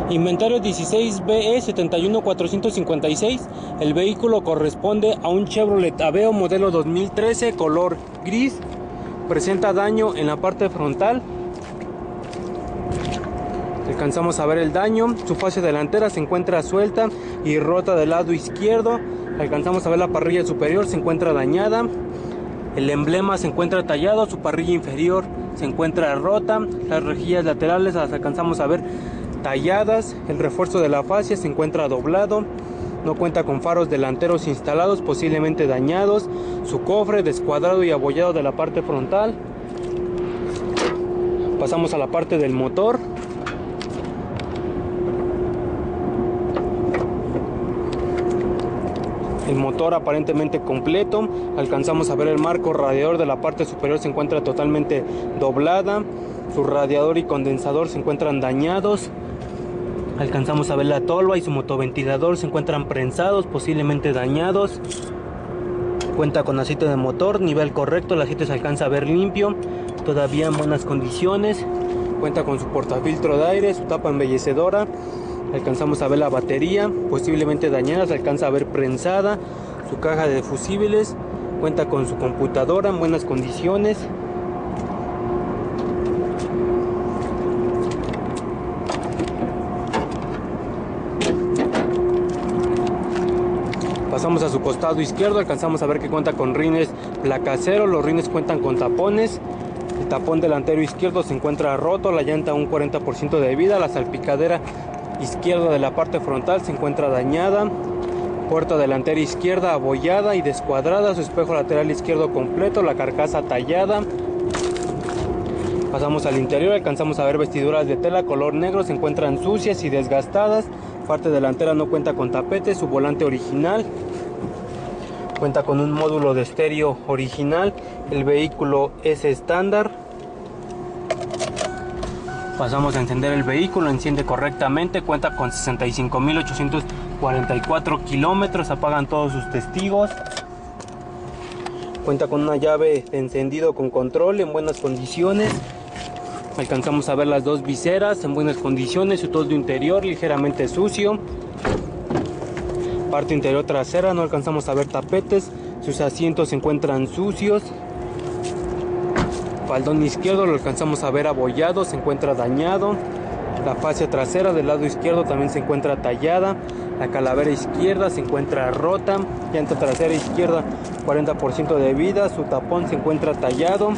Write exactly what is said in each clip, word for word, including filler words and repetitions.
Inventario dieciséis B E setenta y uno cuatrocientos cincuenta y seis. El vehículo corresponde a un Chevrolet Aveo modelo dos mil trece, color gris. Presenta daño en la parte frontal. Alcanzamos a ver el daño. Su fascia delantera se encuentra suelta y rota del lado izquierdo. Alcanzamos a ver la parrilla superior, se encuentra dañada. El emblema se encuentra tallado. Su parrilla inferior se encuentra rota. Las rejillas laterales las alcanzamos a ver talladas. El refuerzo de la fascia se encuentra doblado. No cuenta con faros delanteros instalados, posiblemente dañados. Su cofre descuadrado y abollado de la parte frontal. Pasamos a la parte del motor. El motor aparentemente completo. Alcanzamos a ver el marco radiador de la parte superior, se encuentra totalmente doblada. Su radiador y condensador se encuentran dañados. Alcanzamos a ver la tolva y su motoventilador se encuentran prensados, posiblemente dañados. Cuenta con aceite de motor, nivel correcto, el aceite se alcanza a ver limpio, todavía en buenas condiciones. Cuenta con su portafiltro de aire, su tapa embellecedora. Alcanzamos a ver la batería, posiblemente dañada, se alcanza a ver prensada. Su caja de fusibles, cuenta con su computadora en buenas condiciones. Pasamos a su costado izquierdo, alcanzamos a ver que cuenta con rines placaceros. Los rines cuentan con tapones. El tapón delantero izquierdo se encuentra roto, la llanta un cuarenta por ciento de vida. La salpicadera izquierda de la parte frontal se encuentra dañada. Puerta delantera izquierda abollada y descuadrada. Su espejo lateral izquierdo completo, la carcasa tallada. Pasamos al interior, alcanzamos a ver vestiduras de tela color negro, se encuentran sucias y desgastadas. Parte delantera no cuenta con tapete. Su volante original cuenta con un módulo de estéreo original. El vehículo es estándar. Pasamos a encender el vehículo, enciende correctamente, cuenta con sesenta y cinco mil ochocientos cuarenta y cuatro kilómetros, apagan todos sus testigos. Cuenta con una llave de encendido con control en buenas condiciones. Alcanzamos a ver las dos viseras en buenas condiciones, su toldo interior ligeramente sucio. Parte interior trasera, no alcanzamos a ver tapetes, sus asientos se encuentran sucios. Faldón izquierdo lo alcanzamos a ver abollado, se encuentra dañado. La fascia trasera del lado izquierdo también se encuentra tallada. La calavera izquierda se encuentra rota. Llanta trasera izquierda cuarenta por ciento de vida, su tapón se encuentra tallado.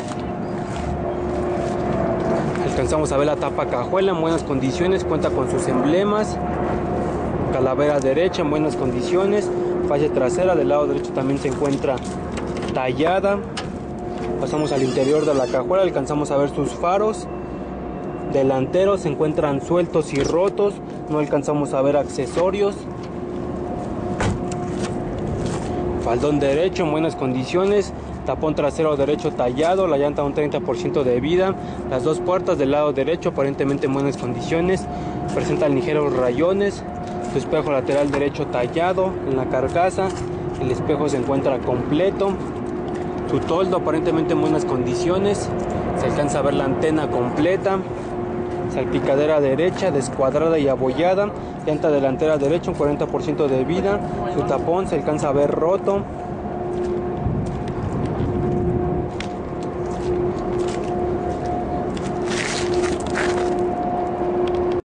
Alcanzamos a ver la tapa cajuela en buenas condiciones, cuenta con sus emblemas. Calavera derecha en buenas condiciones. Fascia trasera del lado derecho también se encuentra tallada. Pasamos al interior de la cajuela, alcanzamos a ver sus faros delanteros, se encuentran sueltos y rotos, no alcanzamos a ver accesorios. Faldón derecho en buenas condiciones, tapón trasero derecho tallado, la llanta un treinta por ciento de vida. Las dos puertas del lado derecho aparentemente en buenas condiciones, presentan ligeros rayones. Su espejo lateral derecho tallado en la carcasa, el espejo se encuentra completo. Su toldo aparentemente en buenas condiciones, se alcanza a ver la antena completa. Salpicadera derecha descuadrada y abollada. Llanta delantera derecha un cuarenta por ciento de vida. Su tapón se alcanza a ver roto.